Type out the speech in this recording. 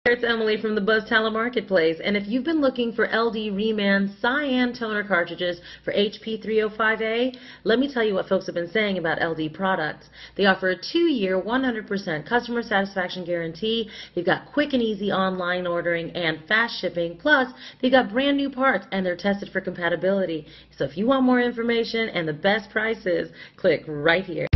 It's Emily from the Buzz Talent Marketplace, and if you've been looking for LD Reman Cyan toner cartridges for Ce411A, let me tell you what folks have been saying about LD products. They offer a 2-year, 100% customer satisfaction guarantee. They've got quick and easy online ordering and fast shipping. Plus, they've got brand new parts and they're tested for compatibility. So if you want more information and the best prices, click right here.